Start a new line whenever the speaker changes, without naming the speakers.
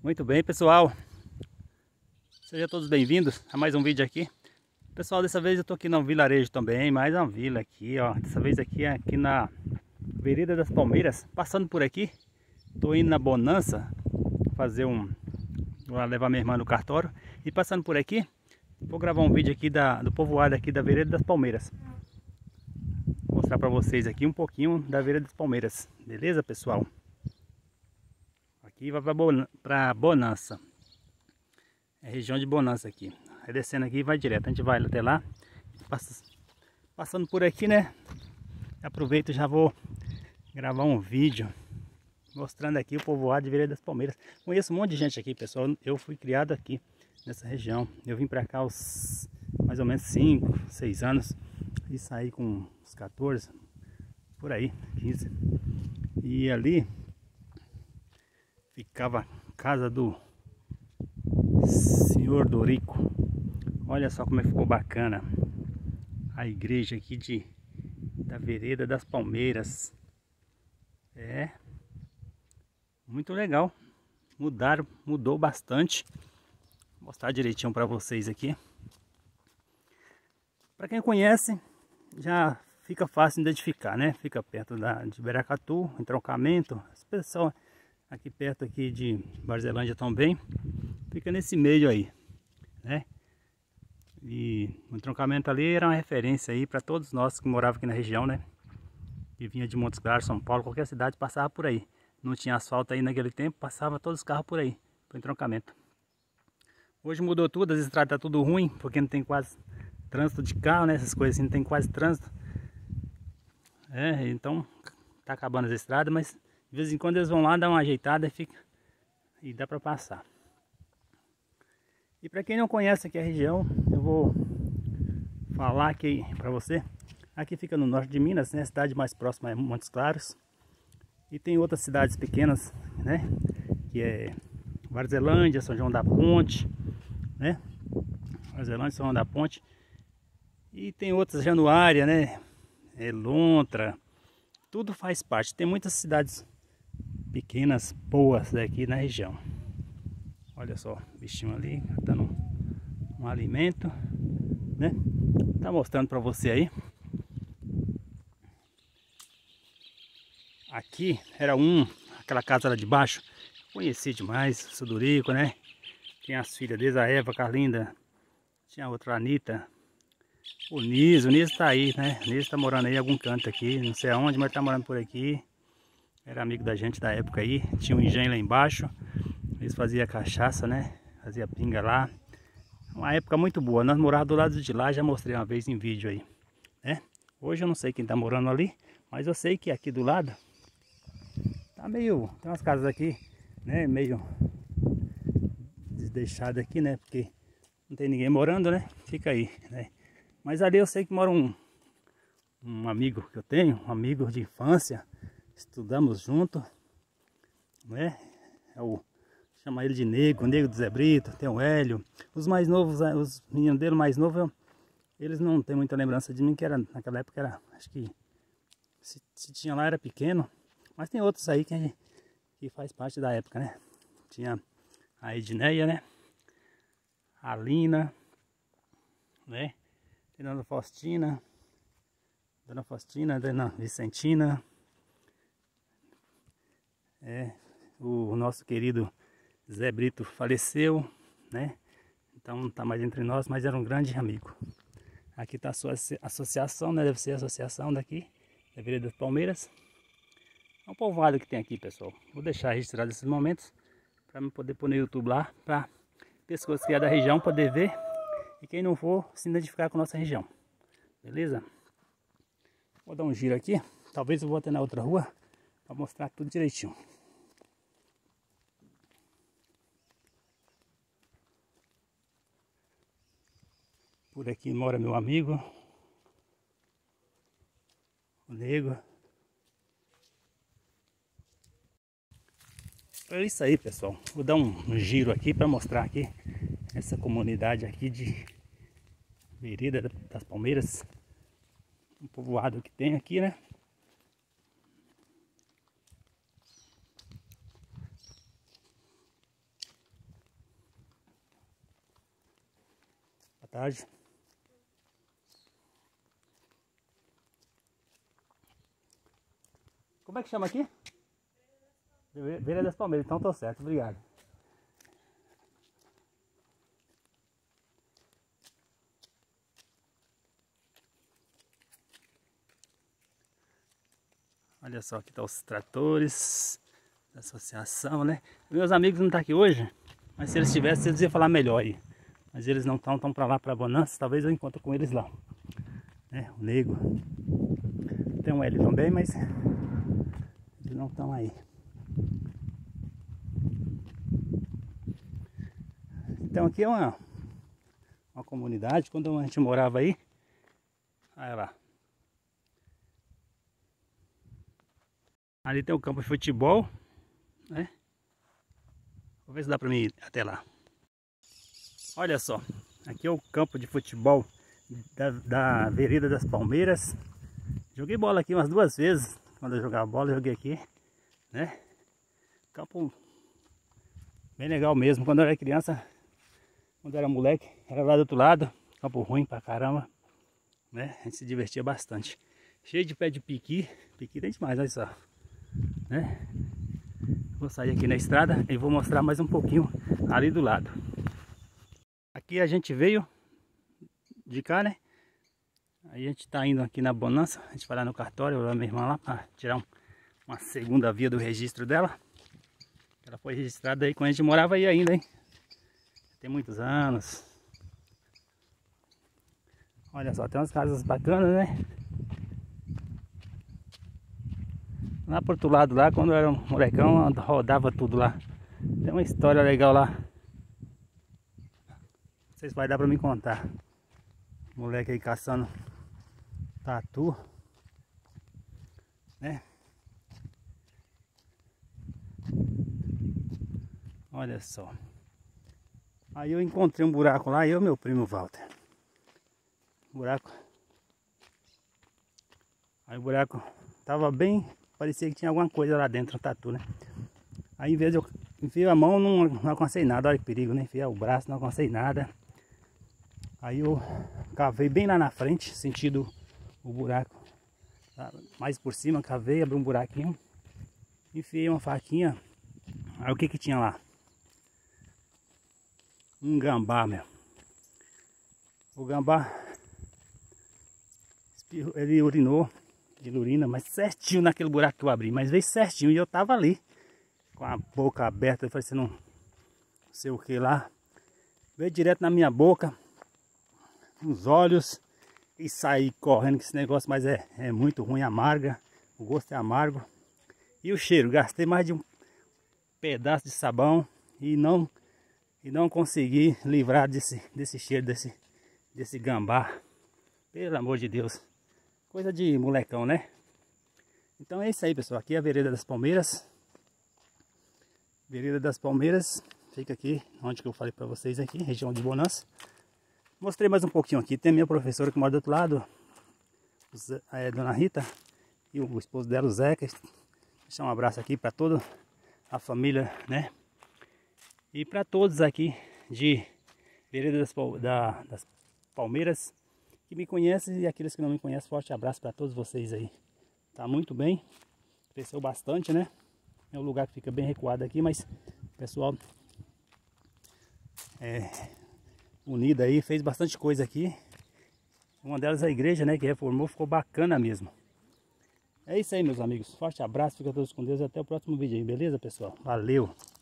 Muito bem, pessoal, sejam todos bem-vindos a mais um vídeo aqui. Pessoal, dessa vez eu tô aqui no vilarejo também, mais uma vila aqui, ó. Dessa vez aqui é aqui na Vereda das Palmeiras, passando por aqui. Tô indo na Bonança fazer vou levar minha irmã no cartório. E passando por aqui, vou gravar um vídeo aqui do povoado aqui da Vereda das Palmeiras. Vou mostrar pra vocês aqui um pouquinho da Vereda das Palmeiras, beleza, pessoal? Aqui vai pra Bonança. É região de Bonança aqui. Aí descendo aqui vai direto. A gente vai até lá. Passando por aqui, né? Aproveito e já vou gravar um vídeo mostrando aqui o povoado de Vereda das Palmeiras. Conheço um monte de gente aqui, pessoal. Eu fui criado aqui nessa região. Eu vim pra cá aos mais ou menos 5, 6 anos. E saí com uns 14, por aí, 15. E ali ficava a casa do Senhor Dorico. Olha só como é que ficou bacana a igreja aqui da Vereda das Palmeiras. É muito legal. Mudou bastante. Vou mostrar direitinho para vocês aqui. Para quem conhece, já fica fácil identificar, né? Fica perto de Beracatu, entroncamento. Esse pessoal aqui perto aqui de Varzelândia também. Fica nesse meio aí, né? E o entroncamento ali era uma referência aí para todos nós que moravam aqui na região, né? Que vinha de Montes Claros, São Paulo, qualquer cidade passava por aí. Não tinha asfalto aí naquele tempo, passava todos os carros por aí, pro entroncamento. Hoje mudou tudo, as estradas tá tudo ruim, porque não tem quase trânsito de carro, né? Essas coisas assim, não tem quase trânsito. Então tá acabando as estradas, mas de vez em quando eles vão lá, dar uma ajeitada e dá para passar. E para quem não conhece aqui a região, eu vou falar aqui para você. Aqui fica no norte de Minas, né? A cidade mais próxima é Montes Claros. E tem outras cidades pequenas, né? Que é Varzelândia, São João da Ponte, né? Varzelândia, São João da Ponte. E tem outras, Januária, né? Lontra. Tudo faz parte. Tem muitas cidades pequenas, boas aqui na região. Olha só, bichinho ali, dando um alimento, né? Tá mostrando para você aí. Aqui era aquela casa lá de baixo. Conheci demais, o Sudurico, né? Tinha as filhas deles, a Eva, a Carlinda. Tinha a outra, a Anitta. O Niso tá aí, né? O Niso tá morando aí em algum canto aqui, não sei aonde, mas tá morando por aqui. Era amigo da gente da época aí. Tinha um engenho lá embaixo. Eles faziam cachaça, né? Fazia pinga lá. Uma época muito boa. Nós morávamos do lado de lá, já mostrei uma vez em vídeo aí, né? Hoje eu não sei quem tá morando ali, mas eu sei que aqui do lado tá meio... Tem umas casas aqui, né? Meio deixadas aqui, né? Porque não tem ninguém morando, né? Fica aí, né? Mas ali eu sei que mora um amigo que eu tenho, um amigo de infância. Estudamos junto, né? Chama ele de Nego do Zé Brito, tem o Hélio. Os mais novos, os meninos dele mais novos, eles não têm muita lembrança de mim, que naquela época era, acho que se tinha lá era pequeno. Mas tem outros aí que faz parte da época, né? Tinha a Edneia, né? A Lina, né? Tem a Dona Faustina, Dona Vicentina. O nosso querido Zé Brito faleceu, né? Então não está mais entre nós, mas era um grande amigo. Aqui está a sua associação, né? Deve ser a associação daqui, da Vereda das Palmeiras. É um povoado que tem aqui, pessoal. Vou deixar registrado esses momentos para eu poder pôr no YouTube lá, para pessoas que é da região poder ver e quem não for se identificar com a nossa região. Beleza? Vou dar um giro aqui. Talvez eu vou até na outra rua para mostrar tudo direitinho. Por aqui mora meu amigo, o Nego. É isso aí, pessoal. Vou dar um giro aqui para mostrar aqui essa comunidade aqui de Vereda das Palmeiras. Um povoado que tem aqui, né? tarde. Como é que chama aqui? Vereda das Palmeiras, então tô certo, obrigado. Olha só, aqui tá os tratores da associação, né? Meus amigos não estão aqui hoje, mas se eles estivessem, eles iam falar melhor aí. Mas eles não estão para lá, para Bonança, talvez eu encontre com eles lá. O Nego. Tem um L também, mas eles não estão aí. Então aqui é uma comunidade, quando a gente morava aí, olha lá. Ali tem o campo de futebol, né? Vou ver se dá pra mim ir até lá. Olha só, aqui é o campo de futebol da Vereda das Palmeiras. Joguei bola aqui umas 2 vezes. Quando eu jogava bola, eu joguei aqui, né? Campo bem legal mesmo. Quando eu era criança, quando eu era moleque, era lá do outro lado. Campo ruim pra caramba, né? A gente se divertia bastante. Cheio de pé de piqui. Piqui tem demais, olha só. Né? Vou sair aqui na estrada e vou mostrar mais um pouquinho ali do lado. Aqui a gente veio de cá, né? Aí a gente tá indo aqui na Bonança. A gente vai lá no cartório, eu levo minha irmã lá para tirar uma segunda via do registro dela. Ela foi registrada aí quando a gente morava aí ainda, hein? Tem muitos anos. Olha só, tem umas casas bacanas, né? Lá pro outro lado lá, quando eu era um molecão, rodava tudo lá. Tem uma história legal lá. Não sei se vai dar pra me contar. Moleque aí caçando tatu, né? Olha só. Aí eu encontrei um buraco lá, eu e meu primo Walter. Buraco. Aí o buraco tava bem... Parecia que tinha alguma coisa lá dentro, um tatu, né? Aí, em vez de eu enfiar a mão, não alcancei nada. Olha que perigo, né? Enfiar o braço, não alcancei nada. Aí eu cavei bem lá na frente, sentido o buraco. Mais por cima, cavei, abri um buraquinho. Enfiei uma faquinha. Aí o que que tinha lá? Um gambá, meu. O gambá, ele urinou. Ele urina, mas certinho naquele buraco que eu abri, mas veio certinho e eu tava ali com a boca aberta, parecendo não sei o que lá, veio direto na minha boca, nos olhos e saí correndo com esse negócio, mas é muito ruim, amarga, o gosto é amargo e o cheiro, gastei mais de um pedaço de sabão e não consegui livrar desse cheiro, desse gambá, pelo amor de Deus. Coisa de molecão, né? Então é isso aí, pessoal. Aqui é a Vereda das Palmeiras. Vereda das Palmeiras. Fica aqui, onde que eu falei pra vocês aqui, região de Bonança. Mostrei mais um pouquinho aqui. Tem a minha professora que mora do outro lado. A Dona Rita. E o esposo dela, o Zeca. Deixar um abraço aqui pra toda a família, né? E pra todos aqui de Vereda das Palmeiras. Que me conhecem e aqueles que não me conhecem, forte abraço para todos vocês aí. Tá muito bem, cresceu bastante, né? É um lugar que fica bem recuado aqui, mas o pessoal unido aí, fez bastante coisa aqui. Uma delas é a igreja, né, que reformou, ficou bacana mesmo. É isso aí, meus amigos. Forte abraço, fica todos com Deus e até o próximo vídeo aí, beleza, pessoal? Valeu!